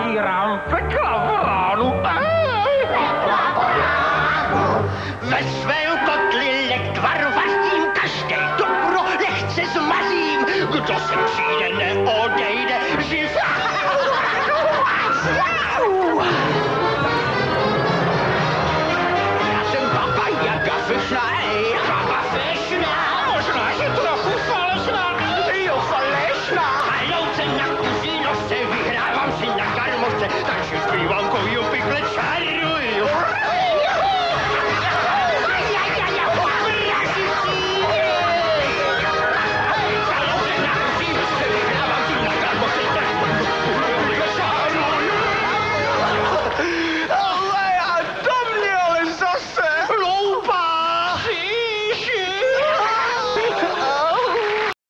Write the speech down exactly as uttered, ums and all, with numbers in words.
Nazbírám pekla v ránu. Pekla v ránu. Ve svém kotli lek vařím, každej dobro lehce zmařím. Kdo se přijde, neodejde živ. Já jsem Baba Jaga Fišna, ej, Baba Fišna. Možná, že trochu falešná, jo, falešná. Halouce na kužínošce, vyhrávám si na karmošce, takže zpívám